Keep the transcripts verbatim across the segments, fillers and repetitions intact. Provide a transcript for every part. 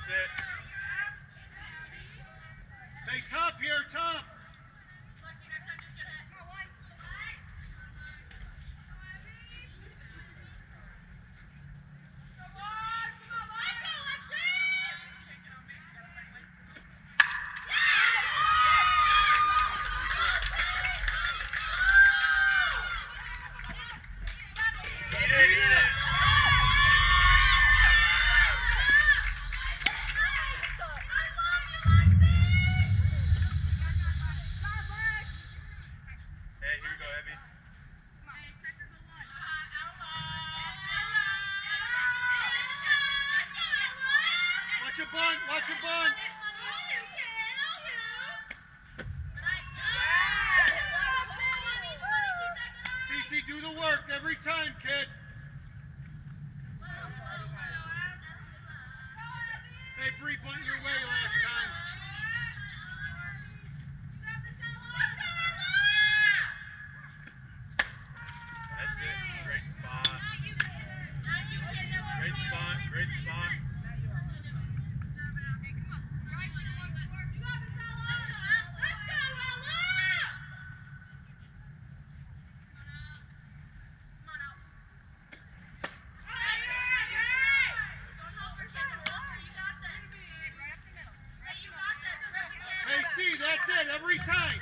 it. Hey, top here, top. Watch your bunt, watch your bunt. Cece, do the work every time, kid. Hey, Bree, bunt your way last time. That's it. Great spot. Great spot. Great spot. Hey, see, that's it every time.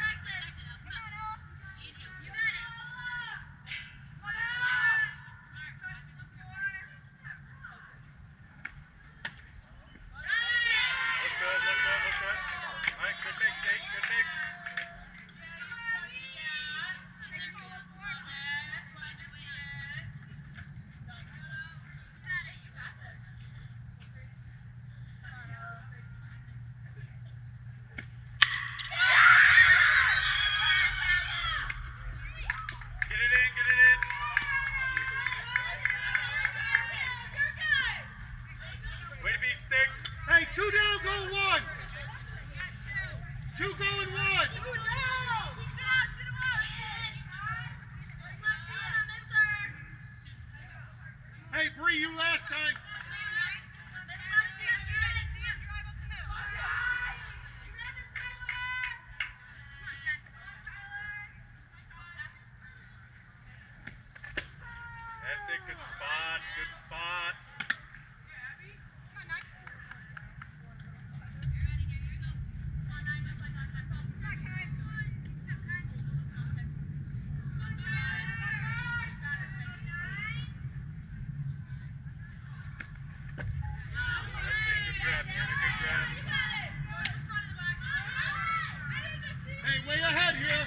Hey, two down, go one. Two going one. Hey, Bree, you last time. That's it. Good spot. Good spot. Hey, way ahead here.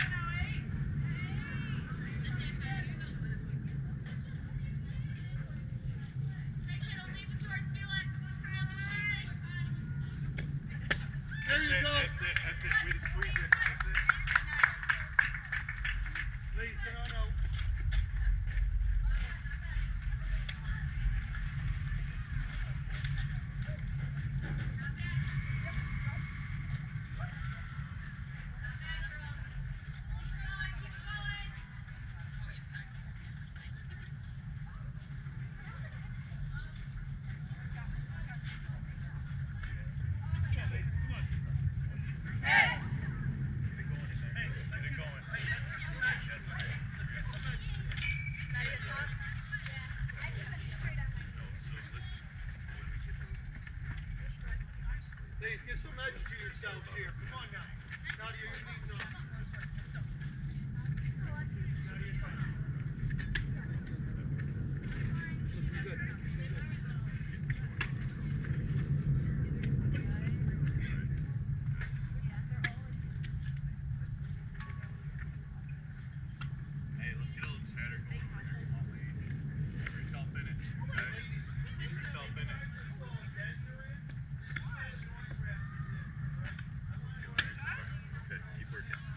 There you That's go. it. That's it. That's it. Way to squeeze it. That's it. Please get on out. Please get some edge to yourselves here. Come on now. Nadia, you need some. Nadia, fine. Looking good. Hey, let's get a little chatter going over here. Come on, ladies. Keep yourself in it. Okay? Keep yourself in it. Okay, keep working.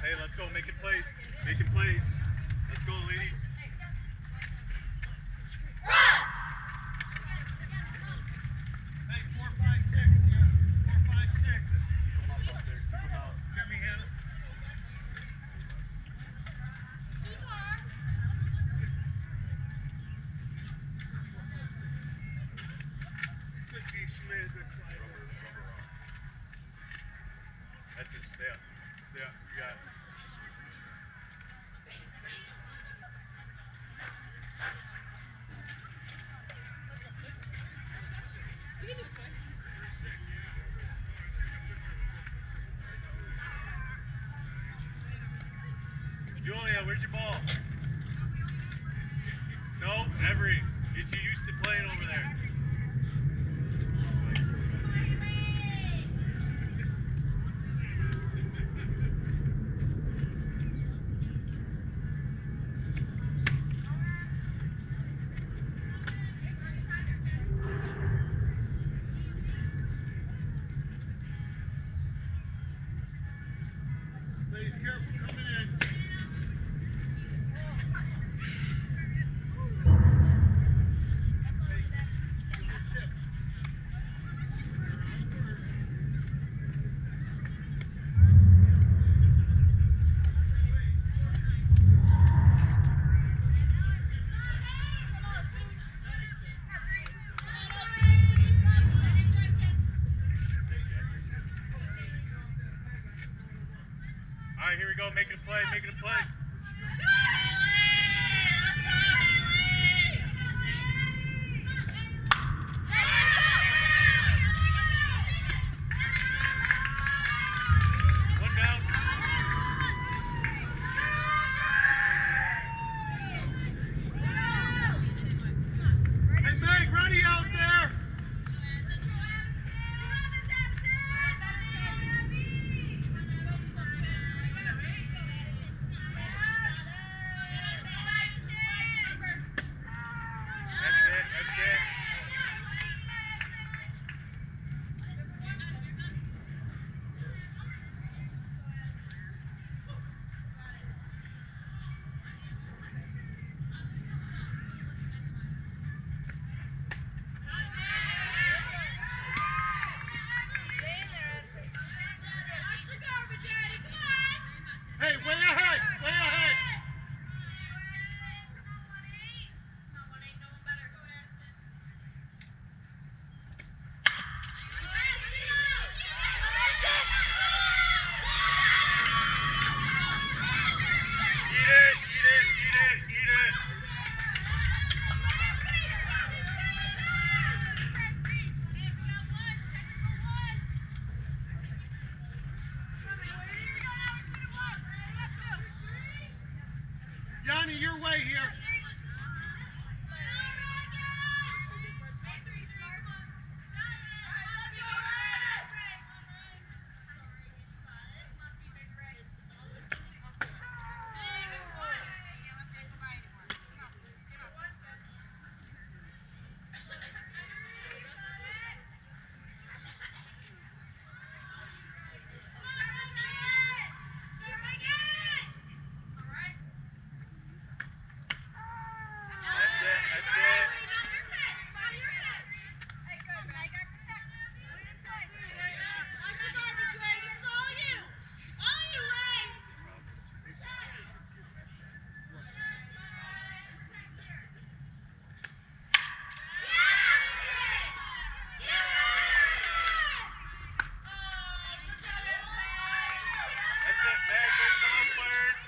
Hey, let's go. Making plays. Making plays. Let's go, ladies. Hey, four, five, six, yeah. Four, five, six. Keep them up out there. Keep them out. Hear me, Hannah? Good D. She made a good slide. That's it. Stay up. Stay up. You got it. Julia, where's your ball? No, Every. Get you used to playing over there. Ladies, careful coming in. All right, here we go. Making a play. Making a play. One down. Hey, Meg, ready out there? That's it. That's it. Hey, way ahead, way ahead. Eat it. Eat it. Eat it. Eat it. Yanni, your way here. That's it. That's it. That's it, Meg. Way to come up, Bird.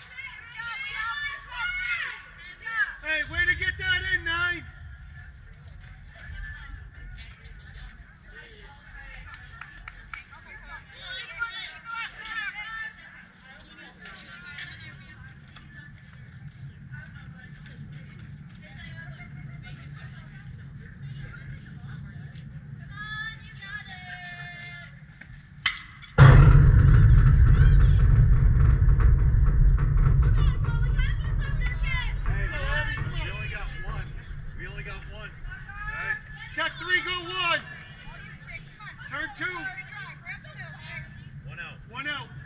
Hey, way to get that in, nine. Check three, go one. Turn two. One out. One out.